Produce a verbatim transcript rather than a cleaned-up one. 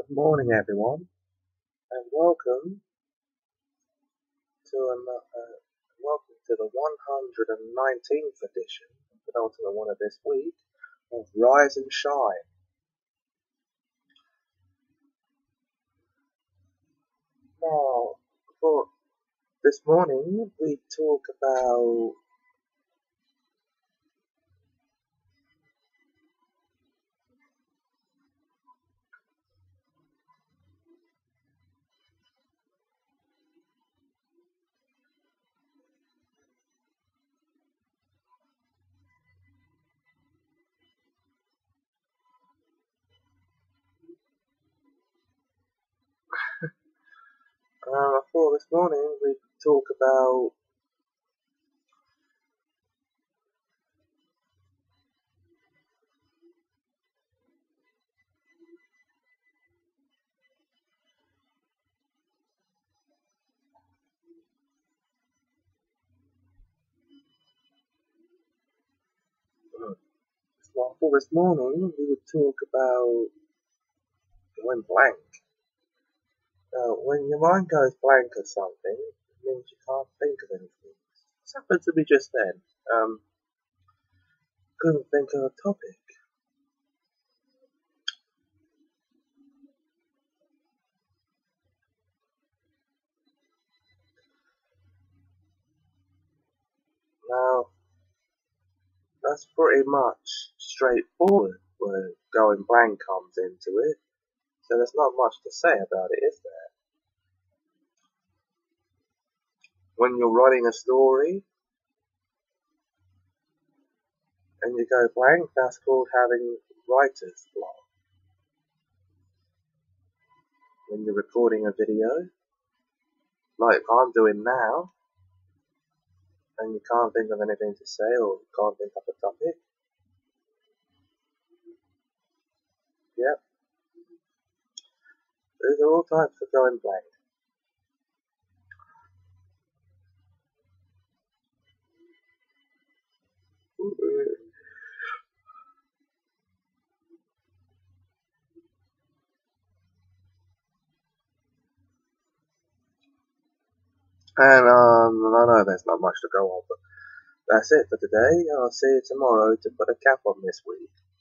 Good morning, everyone, and welcome to another, uh, welcome to the one hundred nineteenth edition, the penultimate one of this week, of Rise and Shine. Now, for this morning, we talk about uh, for this morning, we talk about uh, well, for this morning, we would talk about going blank. Uh, when your mind goes blank or something, it means you can't think of anything. This happened to me just then. Um, couldn't think of a topic. Now, that's pretty much straightforward where going blank comes into it, so there's not much to say about it, is there? When you're writing a story and you go blank, that's called having writer's block. When you're recording a video, like I'm doing now, and you can't think of anything to say or can't think of a topic, yep, those are all types of going blank. And um, I know there's not much to go on, but that's it for today. I'll see you tomorrow to put a cap on this week.